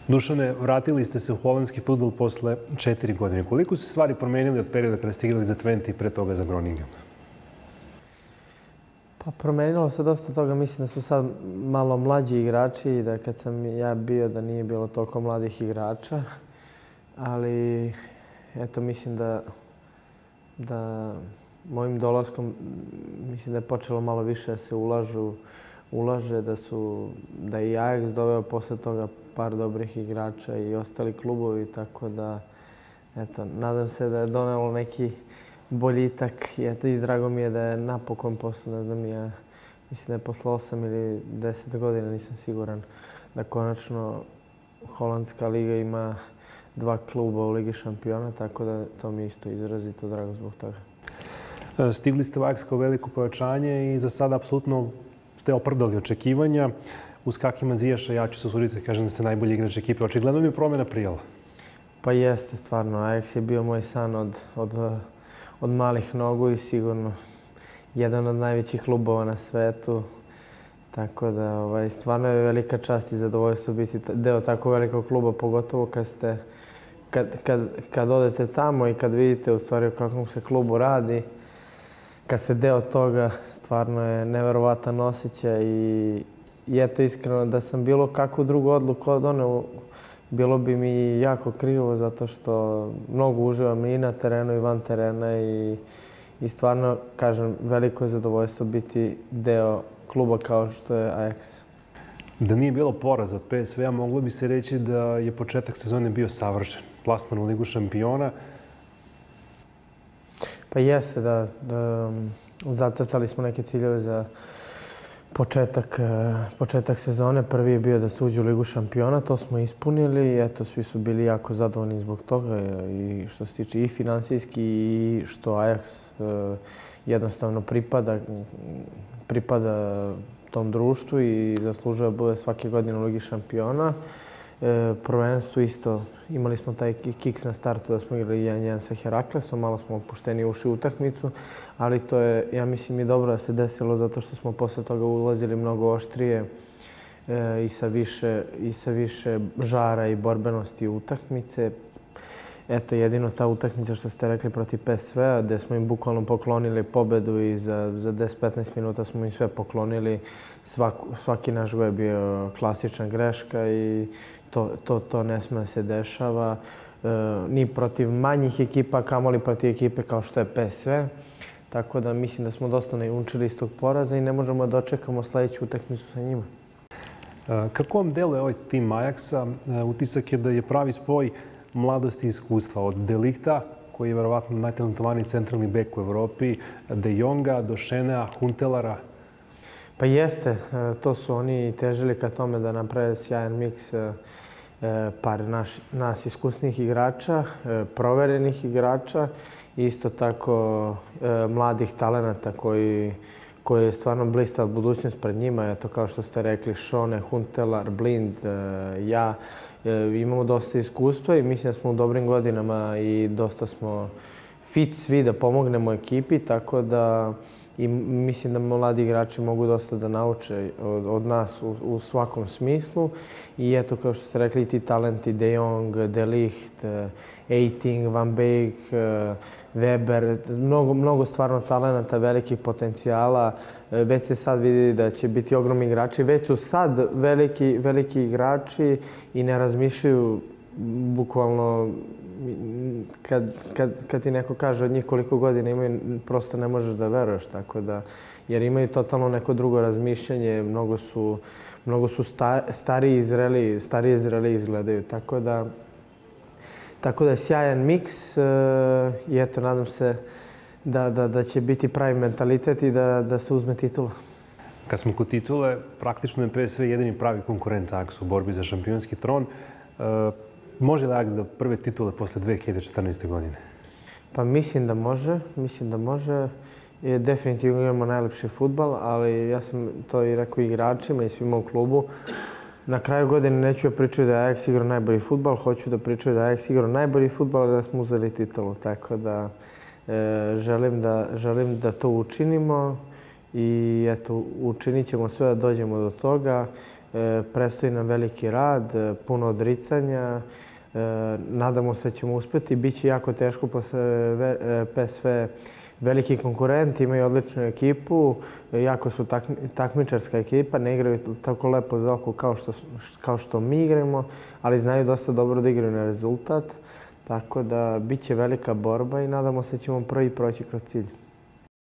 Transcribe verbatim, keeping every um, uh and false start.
Dušane, vratili ste se u holandski fudbal posle četiri godine. Koliko su stvari promenili od perioda kada ste igrali za Twente i pre toga za Groningen? Pa promenilo se dosta toga. Mislim da su sad malo mlađi igrači i da kad sam ja bio da nije bilo toliko mladih igrača. Ali eto, mislim da, da mojim dolaskom mislim da je počelo malo više da se ulažu, ulaže, da su da i Ajax doveo posle toga par dobrih igrača i ostali klubovi, tako da eto, nadam se da je donelo neki boljitak i, eto, i drago mi je da je napokon posle, ne znam, ja mislim da je posle osam ili deset godina, nisam siguran, da konačno holandska liga ima dva kluba u Ligi šampiona, tako da to mi je isto izrazito drago zbog toga. Stigli ste u Ajax kao veliko pojačanje i za sada apsolutno ste opravdali očekivanja. Uz Kakima Zijaša, ja ću se usuditi da kažem da ste najbolji igrač ekipe. Očigledno mi je promjena prijela. Pa jeste, stvarno. Ajax je bio moj san od, od, od malih nogu i sigurno jedan od najvećih klubova na svetu. Tako da ovaj, stvarno je velika čast i zadovoljstvo biti deo tako velikog kluba, pogotovo kad ste kad, kad, kad odete tamo i kad vidite u stvari o kakvom se klubu radi. Kad ste deo toga, stvarno je neverovatan osjećaj i I eto, iskreno, da sam bilo kakvu drugu odluku doneo, bilo bi mi jako krivo, zato što mnogo uživam i na terenu i van terena i, i stvarno, kažem, veliko je zadovoljstvo biti deo kluba kao što je Ajax. Da nije bilo poraza od P S V-a, moglo bi se reći da je početak sezone bio savršen. Plasman u Ligu šampiona. Pa jeste, da. da zacrtali smo neke ciljeve za Početak, početak sezone. Prvi je bio da se uđe u Ligu šampiona, to smo ispunili. Eto, svi su bili jako zadovoljni zbog toga i što se tiče i finansijski i što Ajax jednostavno pripada, pripada tom društvu i zaslužuje da bude svake godine u Ligi šampiona. Prvenstvo isto, imali smo taj kiks na startu da smo igrali jedan jedan sa Heraklesom, malo smo opušteni ušli u utakmicu, ali to je, ja mislim, i dobro da se desilo zato što smo posle toga ulazili mnogo oštrije e, i, sa više, i sa više žara i borbenosti utakmice. Eto, jedino ta utakmica što ste rekli protiv P S V-a, gde smo im bukvalno poklonili pobedu i za, za deset do petnaest minuta smo im sve poklonili. Svak, svaki naš gol je bio klasična greška i to, to, to ne sme da se dešava. E, ni protiv manjih ekipa, kamoli protiv ekipe kao što je P S V. Tako da mislim da smo dosta naučili iz tog poraza i ne možemo da očekamo sljedeću utakmicu sa njima. Kako vam deluje ovaj tim Ajaxa? Utisak je da je pravi spoj mladosti i iskustva. Od De Ligta, koji je verovatno najtalentovaniji centralni bek u Evropi, De Jonga, do Šenea, Huntelara. Pa jeste. To su oni težili ka tome da naprave sjajan miks par naš, nas iskusnih igrača, proverenih igrača i isto tako mladih talenata koji, koji je stvarno blistava budućnost pred njima. Eto, kao što ste rekli, Šone, Huntelar, Blind, ja. Imamo dosta iskustva i mislim da smo u dobrim godinama i dosta smo fit svi da pomognemo ekipi, tako da i mislim da mladi igrači mogu dosta da nauče od, od nas u, u svakom smislu. I eto, kao što ste rekli, ti talenti De Jong, De Ligt, Eiting, Van Beek, Weber, mnogo, mnogo stvarno talenata, velikih potencijala. Već se sad vidi da će biti ogromni igrači. Već su sad veliki, veliki igrači i ne razmišljaju bukvalno kad, kad, kad ti neko kaže od njih koliko godina imaju, prosto ne možeš da veruješ. Tako da, jer imaju totalno neko drugo razmišljanje, mnogo su, mnogo su sta, stariji izreli, stariji izreli izgledaju. Tako da, tako da je sjajan miks i eto, nadam se da, da, da će biti pravi mentalitet i da, da se uzme titula. Kad smo kod titule, praktično je P S V jedini pravi konkurent Ajaxu u borbi za šampionski tron. E, može li Ajax da prve titule posle dve hiljade četrnaeste. godine? Pa mislim da može. Mislim da može. I definitivno imamo najlepši fudbal, ali ja sam to i rekao igračima i svima u klubu. Na kraju godine neću da pričaju da je Ajax igrao najbolji fudbal, hoću da pričaju da je Ajax igrao najbolji fudbal i da smo uzeli titulu. Tako da, e, želim da želim da to učinimo i eto, učinit ćemo sve da dođemo do toga. Predstoji nam veliki rad, puno odricanja. Nadamo se da ćemo uspjeti. Biće jako teško posle P S V veliki konkurent, imaju odličnu ekipu, jako su takmičarska ekipa, ne igraju tako lepo za oko kao što mi igramo, ali znaju dosta dobro da igraju na rezultat. Tako da bit će velika borba i nadamo se da ćemo prvi proći kroz cilj.